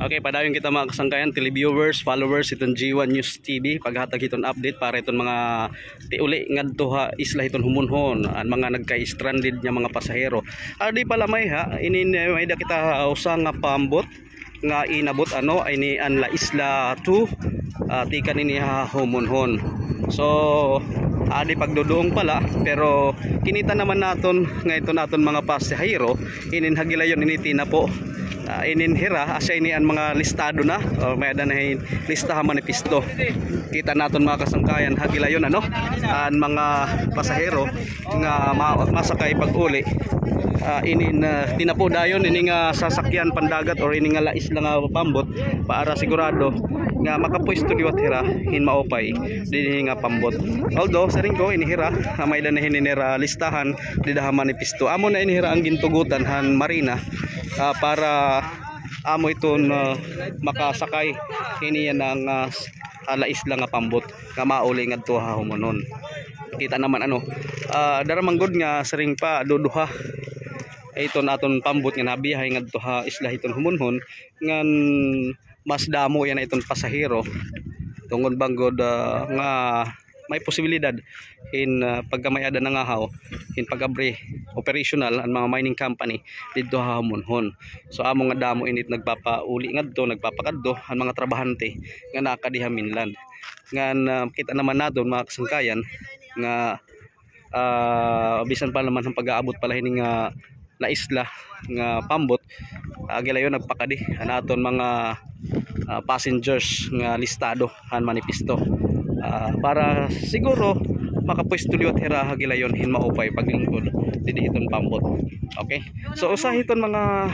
Okay, padayon kita mga kasangkayan, televiewers, followers itong G1 News TV. Paghatag iton update para itong mga tiuli ngadto ha isla iton humunhon ang mga nagka-stranded nya mga pasahero. Di pala may ha ini may da kita usang nga paambot nga inabot ano ini an la isla 2 tikan ini ha humunhon. So di pagduduong pala pero kinita naman naton nga ito naton mga pasahero inin hagilayon ini tina po. Ininhira asya ini ang mga listado na may ada na listahan manifesto kita naton mga kasangkayan hagilayon ano ang mga pasahero nga masakay pag-uli inin tinapo dayon ini nga sasakyan pandagat or ini nga lais lang nga pambot para sigurado nga makapwesto liwat hira hin maopay dinhi nga pambot. Although sa ring ko inihira may da na hininira listahan di daha manifesto amo na inihira ang gintugutan han marina para amo iton makasakay ini yan ang lais lang nga pambot nga mauli ngadto ha humunon. Kita naman ano daramang good nga sering pa duduha iton aton pambot nga nabiyahe ngadto ha isla iton humunhon ngan mas damo yan iton pasahero tungod banggod nga may posibilidad in pagkamay ada nangahaw in pagabre operational ang mga mining company dito ha humunhon. So amo nga damo init nagpapauli ngadto nagpapakadto ang mga trabahante nga nakadiha Mainland ngan kita naman naton mga kasangkayan nga bisan pa naman ang pag-aabot pala hining nga na isla nga pambot agilayon nagpakadi anaton mga passengers nga listado han manifesto para siguro makapwesto liwat hira hagilayon hin maupay paglingkod didi iton pambot. Okay, so usah iton mga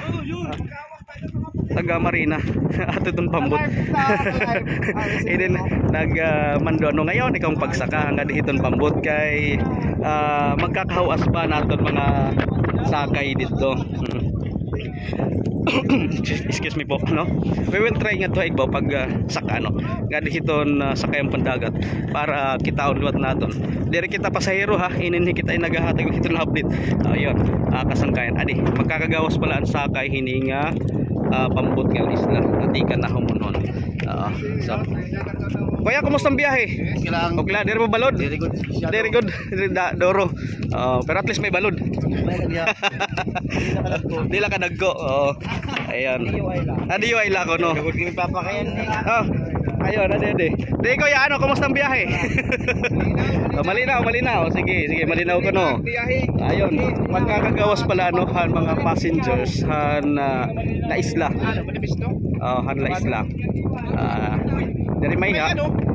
taga marina at itong pambot inin nagmando ano ngayon ikaw pagsaka nga di iton pambot kay magkakahawas pa naton mga sakay dito. Excuse me po no, we will try nga to igbaw pag saka no nga dihiton sakayang pandagat para kita liwat naton diri kita pasahero ha inin kita nagahatag hiton update ayon kasangkayan adi magkakagawas pala ang sakay hini nga pambot nga isla atikan na humunhon. So kuya kumusta ang biyahe? Okay lang diri mo balod? Very good doro pero at least may balod di lang ka naggo. Ayan adiyo ay lako no ayun ade di ko ya ano kumusta ang biyahe? malinaw sige malinaw ko no ayun magkakagawas pala ano han mga passengers han na isla han la isla dari may ha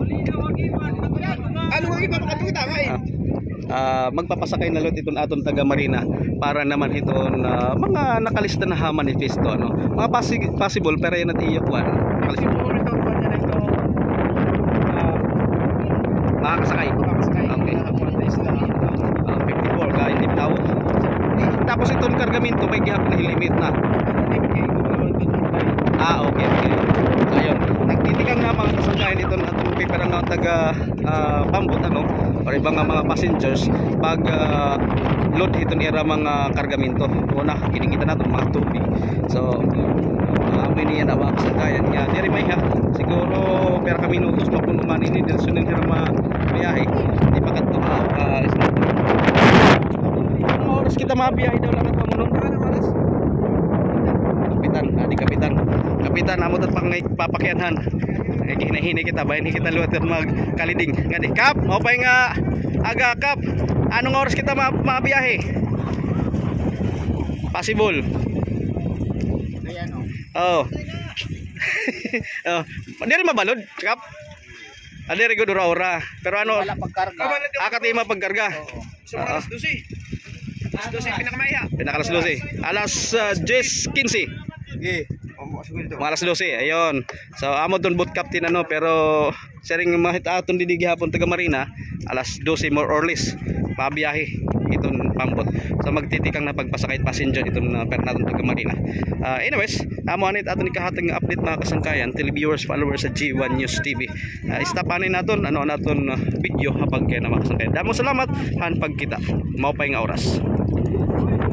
magpapasakay na lot iton aton taga marina para naman iton mga nakalista na ha manifesto ano mga possible pero yan at iyakwan makakasakay okay 54 ka hindi tao tapos itong kargamento may gihap na limit na okay ayun nagtitikang nga mga kasangkayan ito atong paper nga taga pambot ano o ibang mga passengers pag load ito nira mga kargamento una kinikita natin mga tubig so amin niya na mga kasangkayan nga diri may ha siguro per ka minutos mapuno man ini direksyon ng hirama biyahe di pa kadto ano oras kita mabiyahe daw lang at pamunong kapitan amo tat papakyanhan hinahinay kita bayan kita luwat magkaliding ngadi kap maupay nga aga kap anong oras kita mabiyahe possible ayan diri mabalod kap diri gud ora pero ano wala pagkarga akati mapagkarga alas 12 pinakalas 12 alas 10:15 alas 12 ayun so amo don boat captain ano pero sering mahita aton didi gihapon taga marina alas 12 more or less pabiyahe iton pambot so magtitikang na pagpasakay passenger iton per naton taga marina. Anyways amo anit aton ikahatag nga update mga kasangkayan televiewers followers sa G1 News TV istapanin naton ano naton video hapag kay na mga kasangkayan damo salamat han pagkita mao pay nga oras.